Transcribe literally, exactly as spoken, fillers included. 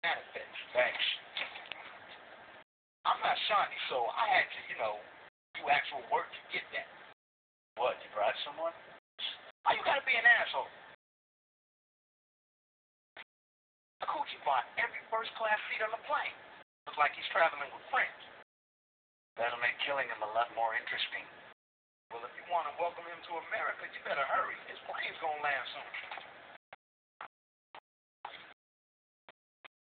manifest. Thanks. I'm not Shawnee, so I had to, you know, do actual work to get that. What, you brought someone? Why you gotta be an asshole? A coochie bought every first class seat on the plane. Looks like he's traveling with friends. That'll make killing him a lot more interesting. Well, if you want to welcome him to America, you better hurry. His plane's gonna land soon.